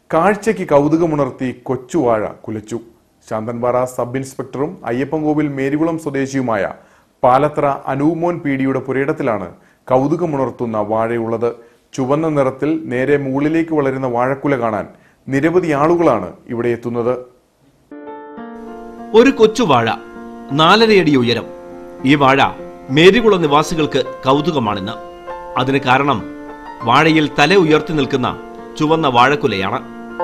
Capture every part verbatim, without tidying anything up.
കാഴ്ചയ്ക്ക് കൗതുകമുണർത്തി കൊച്ചുവാഴ കുലച്ചു. ശാന്തൻപാറ സബ് ഇൻസ്പെക്ടറും അയ്യപ്പൻകോവിൽ മേരികുളം സ്വദേശിയുമായ പാലത്ര അനൂമോൻ പീഡിയുടെ പുരയിടത്തിലാണ് കൗതുകമുണർത്തുന്ന വാഴയുള്ളത്. ചുവന്ന നിറത്തിൽ നേരെ മുകളിലേക്ക് വളരുന്ന വാഴക്കുല കാണാൻ നിരവധി ആളുകളാണ് ഇവിടെ എത്തുന്നത്. ഒരു കൊച്ചുവാഴ, നാലരയടി ഉയരം. ഈ വാഴ മേരികുളം നിവാസികൾക്ക് കൗതുകമാണിന്ന്. അതിന് കാരണം വാഴയിൽ തല ഉയർത്തി നിൽക്കുന്ന ചുവന്ന വാഴക്കുലയാണ്.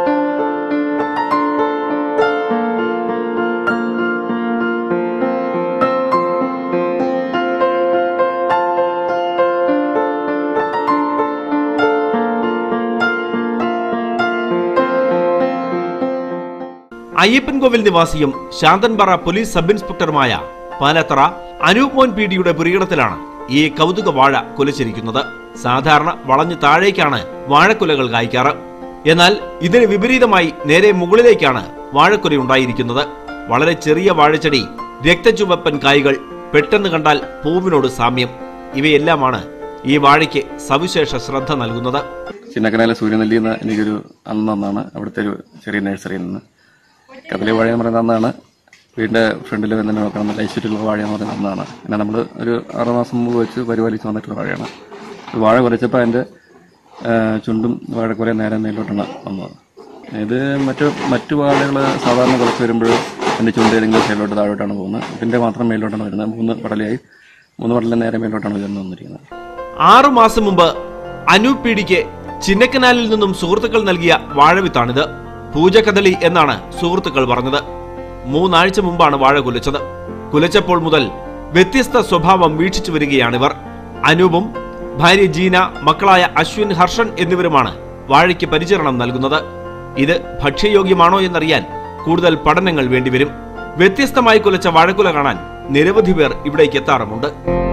അയ്യപ്പൻകോവിൽ നിവാസിയും ശാന്തൻപാറ പോലീസ് സബ് ഇൻസ്പെക്ടറുമായ പാലത്തറ അനൂപ്മോൻ പീഡിയുടെ പുരയിടത്തിലാണ് ഈ കൗതുക വാഴ കുലച്ചിരിക്കുന്നത്. സാധാരണ വളഞ്ഞു താഴേക്കാണ് വാഴക്കുലകൾ കായ്ക്കാറ്. എന്നാൽ ഇതിന് വിപരീതമായി നേരെ മുകളിലേക്കാണ് വാഴക്കുല ഉണ്ടായിരിക്കുന്നത്. വളരെ ചെറിയ വാഴച്ചെടി, രക്തചുവപ്പൻ കായ്കൾ, പെട്ടെന്ന് കണ്ടാൽ പൂവിനോട് സാമ്യം, ഇവയെല്ലാമാണ് ഈ വാഴയ്ക്ക് സവിശേഷ ശ്രദ്ധ നൽകുന്നത്. ചിന്നക്കനാലെ സൂര്യനെല്ലി എന്ന എനിക്കൊരു അന്നാണ് അവിടുത്തെ ഒരു ചെറിയ നഴ്സറിയിൽ നിന്ന് കദളി വാഴ എന്ന് പറയുന്ന അന്നാണ്. വീടിന്റെ ഫ്രണ്ടിൽ തന്നെ നോക്കണം, നല്ല ഐശ്വര്യമുള്ള വാഴ എന്ന് പറയുന്ന അന്നാണ്. പിന്നെ നമ്മൾ ഒരു ആറുമാസം മുമ്പ് വെച്ച് പരിപാലിച്ച് വന്നിട്ടുള്ള വാഴയാണ്. വാഴ കുലച്ചപ്പോൾ അതിന്റെ ചുണ്ടും വാഴക്കുല നേരെ മേലോട്ടാണ് വന്നത്. ഇത് മറ്റു മറ്റു വാഴകൾ സാധാരണ കുലച്ച് വരുമ്പോൾ അതിന്റെ ചുണ്ട് ഏതെങ്കിലും സൈഡിലോട്ട് താഴോട്ടാണ് പോകുന്നത്. ഇതിന്റെ മാത്രം മേലോട്ടാണ് വരുന്നത്. മൂന്ന് പടലയായി മൂന്ന് പടല നേരെ മേലോട്ടാണ് ഉയർന്നു വന്നിരിക്കുന്നത്. ആറു മാസം മുമ്പ് അനൂപ് പീഡിക്ക് ചിന്നക്കനാലിൽ നിന്നും സുഹൃത്തുക്കൾ നൽകിയ വാഴവിത്താണിത്. പൂജകദളി എന്നാണ് സുഹൃത്തുക്കൾ പറഞ്ഞത്. മൂന്നാഴ്ച മുമ്പാണ് വാഴ കുലച്ചത്. കുലച്ചപ്പോൾ മുതൽ വ്യത്യസ്ത സ്വഭാവം വീക്ഷിച്ചു വരികയാണിവർ. അനൂപും ഭാര്യ ജീന, മക്കളായ അശ്വിൻ, ഹർഷൻ എന്നിവരുമാണ് വാഴയ്ക്ക് പരിചരണം നൽകുന്നത്. ഇത് ഭക്ഷ്യയോഗ്യമാണോ എന്നറിയാൻ കൂടുതൽ പഠനങ്ങൾ വേണ്ടിവരും. വ്യത്യസ്തമായി കുലച്ച വാഴക്കുല കാണാൻ നിരവധി പേർ ഇവിടേക്ക് എത്താറുമുണ്ട്.